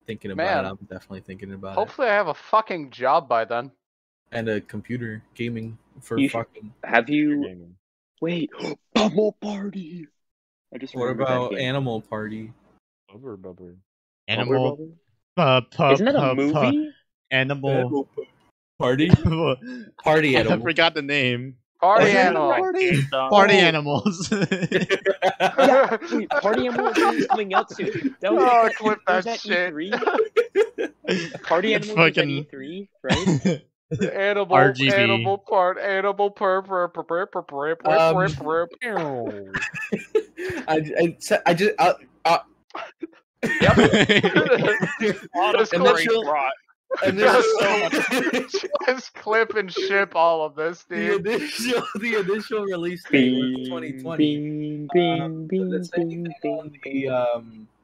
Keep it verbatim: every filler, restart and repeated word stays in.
thinking about Man. it. I'm definitely thinking about Hopefully I have a fucking job by then. it. And a computer gaming for You should- fucking. Have you? Gaming. Wait, Bubble Party. I just What remembered that about game. Animal Party? Bubber bubber. Bubble Animal. Bubble? Uh, pu- Isn't that a pu- pu- movie? Animal. Animal Party? Party I Animal. forgot the name. Party Oh, yeah, animal. Party. Party Oh. animals. Yeah, wait, Party Animal is coming out soon. That was Oh, like, clip was that at shit. E three. Party Animal was at Fucking- E three, right? Animal, R G B. animal part, animal per per per per per per per Um, per per. I, I, I just. Uh, uh, Just initial, initial, Just clip and ship all of this, the dude. initial, the initial release date was twenty twenty. Bing, bing, Um, bing, the same bing, thing on bing, the um